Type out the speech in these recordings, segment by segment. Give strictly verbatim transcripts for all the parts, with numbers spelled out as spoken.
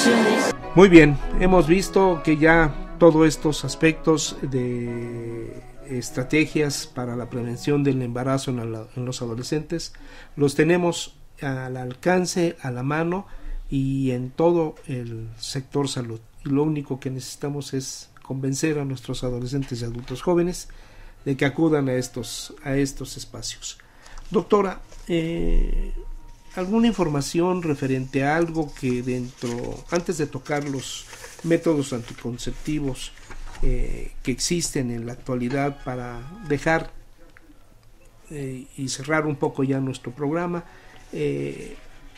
Muy bien, hemos visto que ya todos estos aspectos de estrategias para la prevención del embarazo en, la, en los adolescentes los tenemos al alcance, a la mano y en todo el sector salud. Y lo único que necesitamos es convencer a nuestros adolescentes y adultos jóvenes de que acudan a estos, a estos espacios. Doctora, eh, ¿alguna información referente a algo que dentro, antes de tocar los métodos anticonceptivos eh, que existen en la actualidad para dejar eh, y cerrar un poco ya nuestro programa, eh,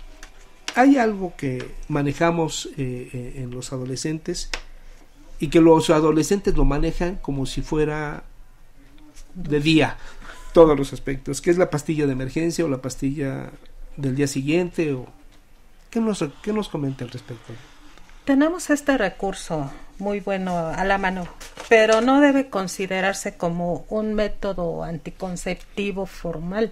hay algo que manejamos eh, en los adolescentes y que los adolescentes lo manejan como si fuera de día, todos los aspectos, que es la pastilla de emergencia o la pastilla del día siguiente, o ¿qué nos, qué nos comenta al respecto? Tenemos este recurso muy bueno a la mano, pero no debe considerarse como un método anticonceptivo formal.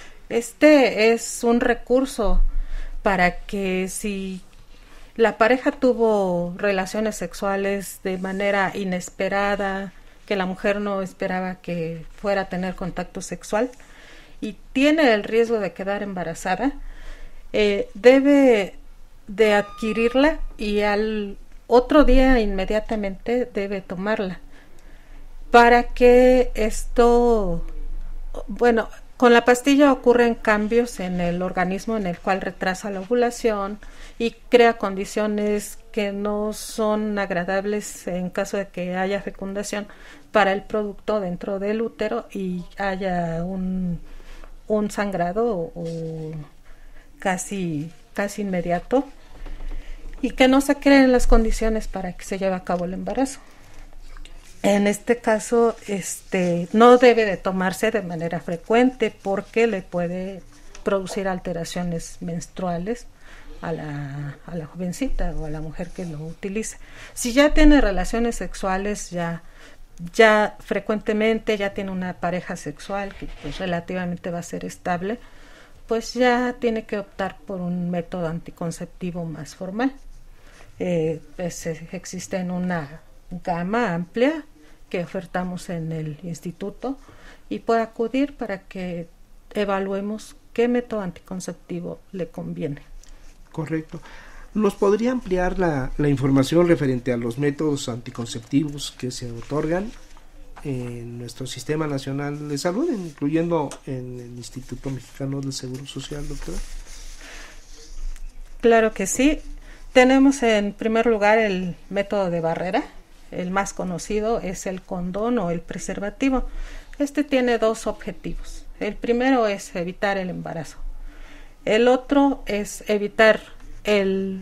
Este es un recurso para que si la pareja tuvo relaciones sexuales de manera inesperada, que la mujer no esperaba que fuera a tener contacto sexual y tiene el riesgo de quedar embarazada, eh, debe de adquirirla y al otro día inmediatamente debe tomarla para que esto, bueno, con la pastilla ocurren cambios en el organismo en el cual retrasa la ovulación y crea condiciones que no son agradables en caso de que haya fecundación para el producto dentro del útero y haya un, un sangrado o, o casi, casi inmediato y que no se creen las condiciones para que se lleve a cabo el embarazo. En este caso, este, no debe de tomarse de manera frecuente porque le puede producir alteraciones menstruales a la, a la jovencita o a la mujer que lo utilice. Si ya tiene relaciones sexuales, ya, ya frecuentemente, ya tiene una pareja sexual que pues relativamente va a ser estable, pues ya tiene que optar por un método anticonceptivo más formal. Eh, pues existe en una gama amplia que ofertamos en el instituto y puede acudir para que evaluemos qué método anticonceptivo le conviene. Correcto. ¿Nos podría ampliar la, la información referente a los métodos anticonceptivos que se otorgan en nuestro Sistema Nacional de Salud, incluyendo en el Instituto Mexicano del Seguro Social, doctora? Claro que sí. Tenemos en primer lugar el método de barrera. El más conocido es el condón o el preservativo. Este tiene dos objetivos. El primero es evitar el embarazo. El otro es evitar el,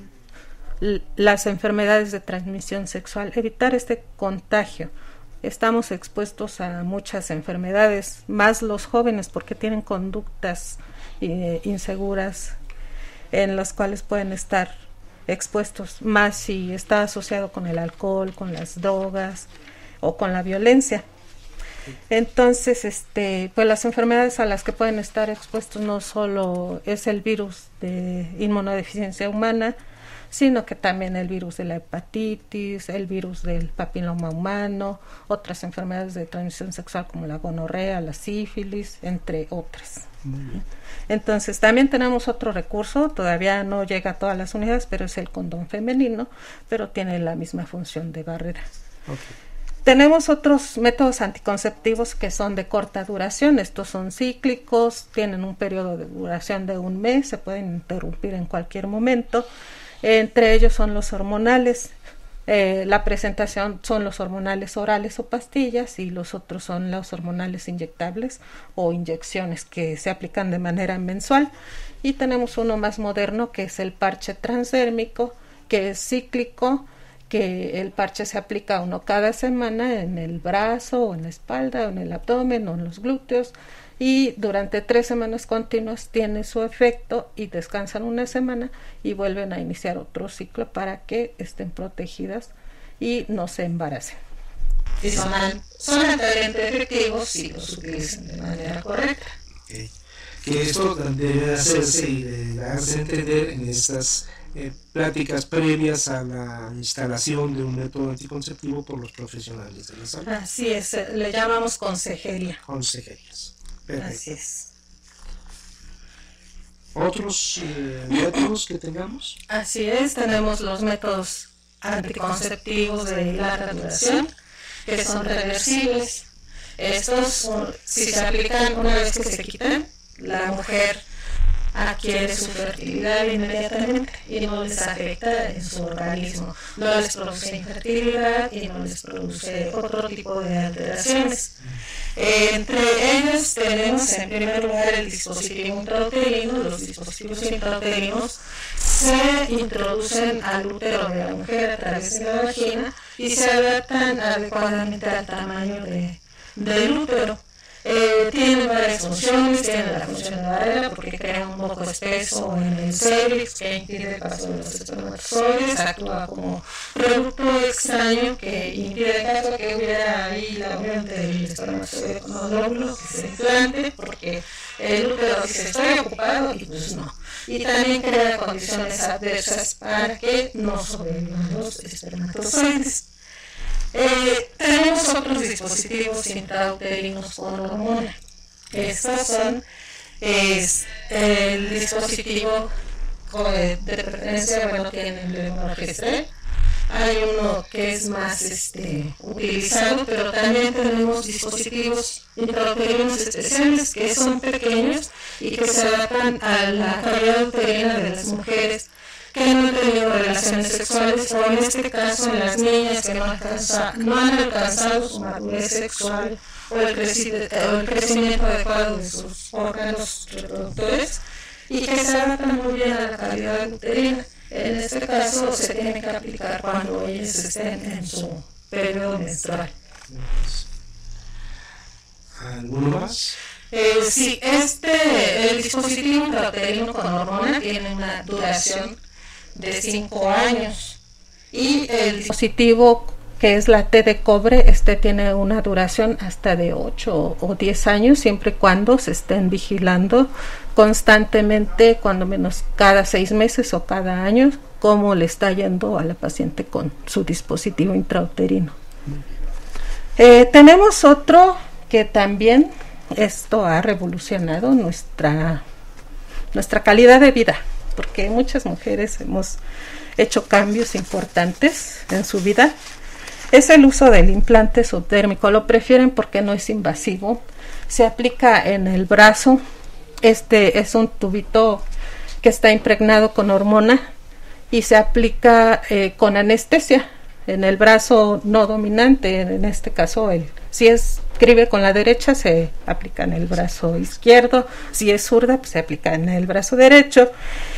las enfermedades de transmisión sexual, evitar este contagio. Estamos expuestos a muchas enfermedades, más los jóvenes porque tienen conductas eh, inseguras en las cuales pueden estar expuestos, más si está asociado con el alcohol, con las drogas o con la violencia. Entonces, este, pues las enfermedades a las que pueden estar expuestos no solo es el virus de inmunodeficiencia humana, sino que también el virus de la hepatitis, el virus del papiloma humano, otras enfermedades de transmisión sexual como la gonorrea, la sífilis, entre otras. Muy bien. Entonces, también tenemos otro recurso, todavía no llega a todas las unidades, pero es el condón femenino, pero tiene la misma función de barrera. Okay. Tenemos otros métodos anticonceptivos que son de corta duración, estos son cíclicos, tienen un periodo de duración de un mes, se pueden interrumpir en cualquier momento, entre ellos son los hormonales, eh, la presentación son los hormonales orales o pastillas y los otros son los hormonales inyectables o inyecciones que se aplican de manera mensual y tenemos uno más moderno que es el parche transdérmico que es cíclico, que el parche se aplica uno cada semana en el brazo o en la espalda o en el abdomen o en los glúteos y durante tres semanas continuas tiene su efecto y descansan una semana y vuelven a iniciar otro ciclo para que estén protegidas y no se embaracen. Y son, son altamente efectivos si los utilizan de manera correcta. Okay. Que esto debe hacerse y de darse a entender en estas eh, pláticas previas a la instalación de un método anticonceptivo por los profesionales de la salud. Así es, le llamamos consejería. Consejerías. Perfecto. Así es. ¿Otros eh, métodos que tengamos? Así es, tenemos los métodos anticonceptivos de larga duración, que son reversibles. Estos, si se aplican una vez que se quitan, la mujer adquiere su fertilidad inmediatamente y no les afecta en su organismo, no les produce infertilidad y no les produce otro tipo de alteraciones. Eh, entre ellos tenemos en primer lugar el dispositivo intrauterino. Los dispositivos intrauterinos se introducen al útero de la mujer a través de la vagina y se adaptan adecuadamente al tamaño de, del útero. Eh, tienen varias funciones, tienen la función de barrera porque crea un moco espeso en el cervix que impide el paso de los espermatozoides, actúa como producto extraño que impide en caso que hubiera ahí la unión del espermatozoide con los óvulos que se implante, porque el útero dice estoy ocupado y pues no. Y también crea condiciones adversas para que no sobrevivan los espermatozoides. Eh, tenemos otros dispositivos intrauterinos con hormona. Estos son es, el dispositivo de preferencia, bueno, tiene el levonorgestrel. Hay uno que es más este, utilizado, pero también tenemos dispositivos intrauterinos especiales que son pequeños y que se adaptan a la calidad uterina de las mujeres que no han tenido relaciones sexuales, o en este caso en las niñas que no, alcanza, no han alcanzado su madurez sexual o el, creci o el crecimiento adecuado de sus órganos reproductores y que se adaptan muy bien a la calidad uterina. En este caso se tiene que aplicar cuando ellas estén en su periodo menstrual. ¿Alguno más? Eh, sí, este, el dispositivo intrauterino con hormona tiene una duración de cinco años y el dispositivo que es la T de cobre, este tiene una duración hasta de ocho o diez años, siempre y cuando se estén vigilando constantemente, cuando menos cada seis meses o cada año, cómo le está yendo a la paciente con su dispositivo intrauterino. Eh, tenemos otro que también esto ha revolucionado nuestra, nuestra calidad de vida, porque muchas mujeres hemos hecho cambios importantes en su vida. Es el uso del implante subdérmico. Lo prefieren porque no es invasivo. Se aplica en el brazo. Este es un tubito que está impregnado con hormona y se aplica eh, con anestesia en el brazo no dominante. En este caso, el, si es escribe con la derecha, se aplica en el brazo izquierdo. Si es zurda, pues se aplica en el brazo derecho.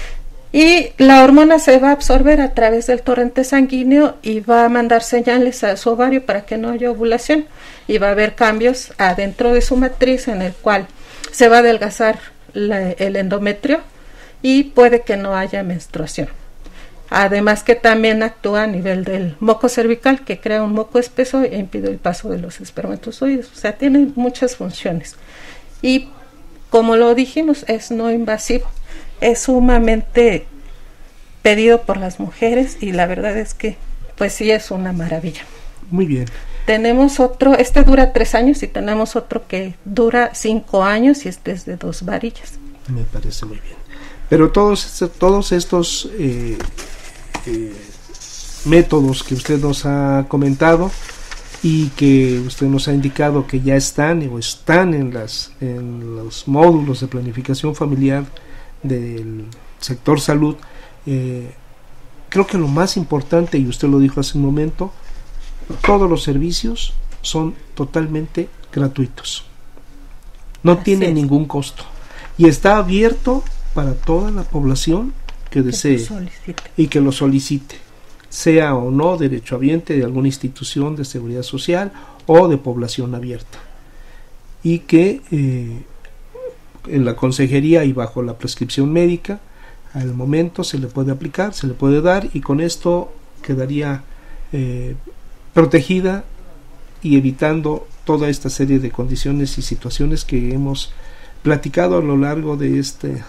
Y la hormona se va a absorber a través del torrente sanguíneo y va a mandar señales a su ovario para que no haya ovulación, y va a haber cambios adentro de su matriz en el cual se va a adelgazar la, el endometrio y puede que no haya menstruación. Además que también actúa a nivel del moco cervical, que crea un moco espeso e impide el paso de los espermatozoides. O sea, tiene muchas funciones. Y como lo dijimos, es no invasivo. Es sumamente pedido por las mujeres y la verdad es que pues sí es una maravilla. Muy bien. Tenemos otro, este dura tres años y tenemos otro que dura cinco años y este es de dos varillas. Me parece muy bien. Pero todos, todos estos eh, eh, métodos que usted nos ha comentado y que usted nos ha indicado que ya están o están en, las, en los módulos de planificación familiar del sector salud, eh, creo que lo más importante, y usted lo dijo hace un momento, todos los servicios son totalmente gratuitos, no Así tienen es. ningún costo y está abierto para toda la población que desee y que lo solicite, sea o no derechohabiente de alguna institución de seguridad social o de población abierta, y que eh, en la consejería y bajo la prescripción médica al momento se le puede aplicar, se le puede dar, y con esto quedaría eh, protegida y evitando toda esta serie de condiciones y situaciones que hemos platicado a lo largo de este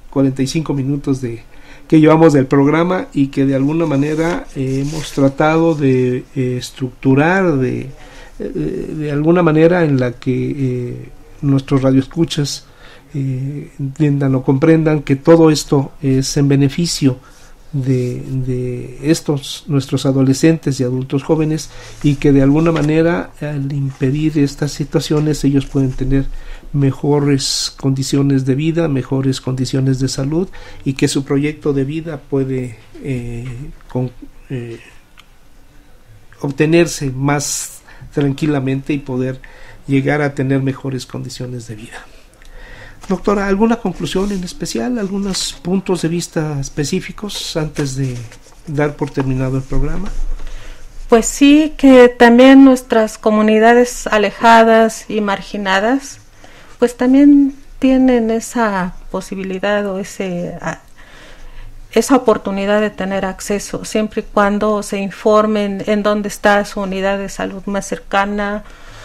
cuarenta y cinco minutos de que llevamos del programa y que de alguna manera eh, hemos tratado de eh, estructurar de, eh, de alguna manera en la que eh, nuestros radioescuchas eh, entiendan o comprendan que todo esto es en beneficio de, de estos nuestros adolescentes y adultos jóvenes, y que de alguna manera al impedir estas situaciones ellos pueden tener mejores condiciones de vida, mejores condiciones de salud, y que su proyecto de vida puede eh, con, eh, obtenerse más tranquilamente y poder llegar a tener mejores condiciones de vida. Doctora, ¿alguna conclusión en especial, algunos puntos de vista específicos antes de dar por terminado el programa? Pues sí, que también nuestras comunidades alejadas y marginadas pues también tienen esa posibilidad o ese a, esa oportunidad de tener acceso, siempre y cuando se informen en dónde está su unidad de salud más cercana,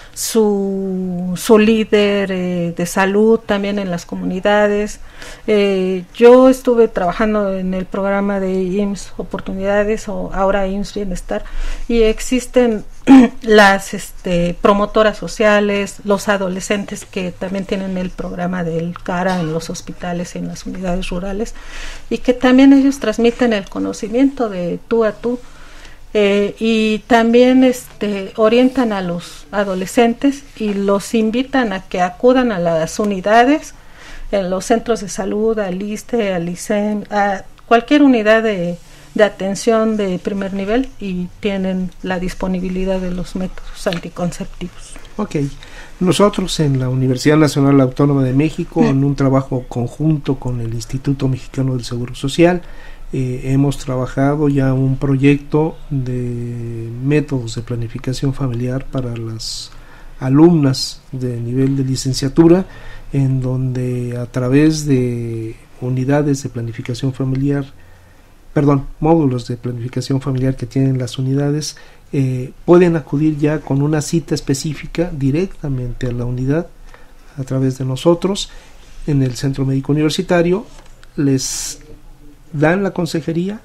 su, su líder eh, de salud también en las comunidades. Eh, yo estuve trabajando en el programa de I M S S Oportunidades, o ahora I M S S Bienestar, y existen las este, promotoras sociales, los adolescentes que también tienen el programa del CARA en los hospitales y en las unidades rurales, y que también ellos transmiten el conocimiento de tú a tú. Eh, y también este, orientan a los adolescentes y los invitan a que acudan a las unidades, en los centros de salud, al ISSSTE, al ISEM, a cualquier unidad de, de atención de primer nivel, y tienen la disponibilidad de los métodos anticonceptivos. Ok. Nosotros en la Universidad Nacional Autónoma de México, en un trabajo conjunto con el Instituto Mexicano del Seguro Social, Eh, hemos trabajado ya un proyecto de métodos de planificación familiar para las alumnas de nivel de licenciatura, en donde a través de unidades de planificación familiar, perdón, módulos de planificación familiar que tienen las unidades, eh, pueden acudir ya con una cita específica directamente a la unidad a través de nosotros en el Centro Médico Universitario. Les dan la consejería,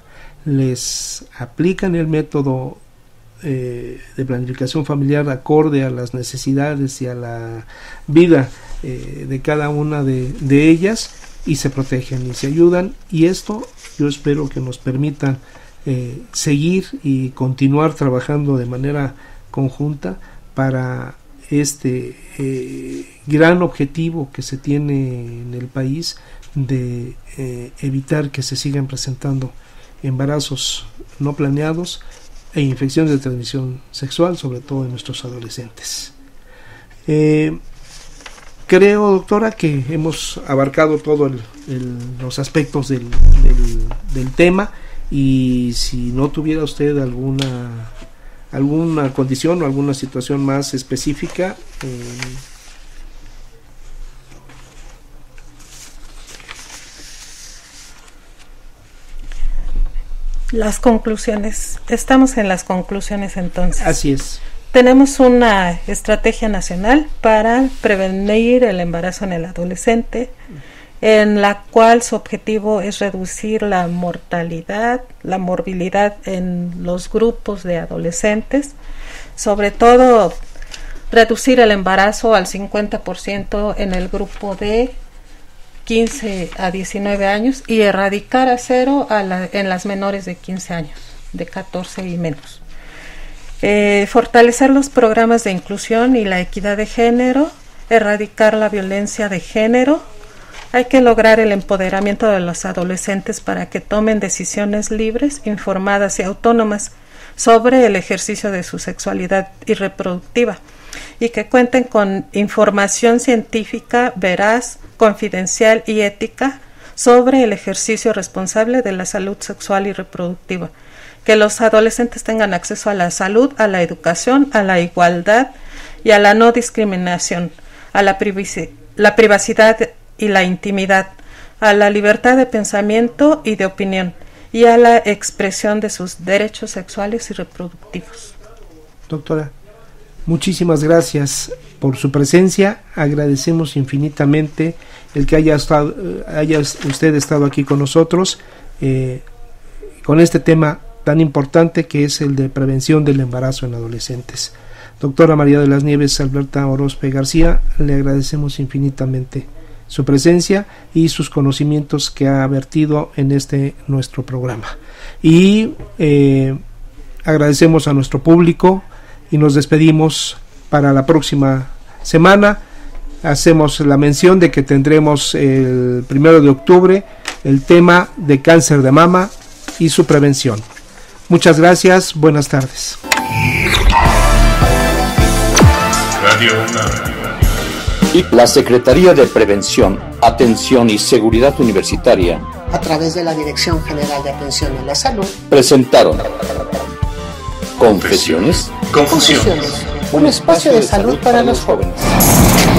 les aplican el método eh, de planificación familiar acorde a las necesidades y a la vida eh, de cada una de, de ellas, y se protegen y se ayudan, y esto yo espero que nos permita eh, seguir y continuar trabajando de manera conjunta para este eh, gran objetivo que se tiene en el país de eh, evitar que se sigan presentando embarazos no planeados e infecciones de transmisión sexual, sobre todo en nuestros adolescentes. Eh, creo, doctora, que hemos abarcado todos los aspectos del, del, del tema, y si no tuviera usted alguna alguna condición o alguna situación más específica, eh, las conclusiones. Estamos en las conclusiones entonces. Así es. Tenemos una estrategia nacional para prevenir el embarazo en el adolescente, en la cual su objetivo es reducir la mortalidad, la morbilidad en los grupos de adolescentes, sobre todo reducir el embarazo al cincuenta por ciento en el grupo de quince a diecinueve años, y erradicar a cero a la, en las menores de quince años, de catorce y menos. Eh, fortalecer los programas de inclusión y la equidad de género, erradicar la violencia de género. Hay que lograr el empoderamiento de los adolescentes para que tomen decisiones libres, informadas y autónomas sobre el ejercicio de su sexualidad y reproductiva, y que cuenten con información científica veraz, confidencial y ética sobre el ejercicio responsable de la salud sexual y reproductiva. Que los adolescentes tengan acceso a la salud, a la educación, a la igualdad y a la no discriminación, a la, privaci- la privacidad y la intimidad, a la libertad de pensamiento y de opinión, y a la expresión de sus derechos sexuales y reproductivos. Doctora, muchísimas gracias. por su presencia. Agradecemos infinitamente el que haya, estado, haya usted estado aquí con nosotros eh, con este tema tan importante que es el de prevención del embarazo en adolescentes. Doctora María de las Nieves Alberta Orozpe García, le agradecemos infinitamente su presencia y sus conocimientos que ha vertido en este nuestro programa. Y eh, agradecemos a nuestro público y nos despedimos para la próxima semana. Hacemos la mención de que tendremos el primero de octubre el tema de cáncer de mama y su prevención. Muchas gracias, buenas tardes. Radio UNAM y la Secretaría de Prevención, Atención y Seguridad Universitaria, a través de la Dirección General de Atención a la Salud, presentaron Confesiones, Confusiones, un espacio de salud para los jóvenes.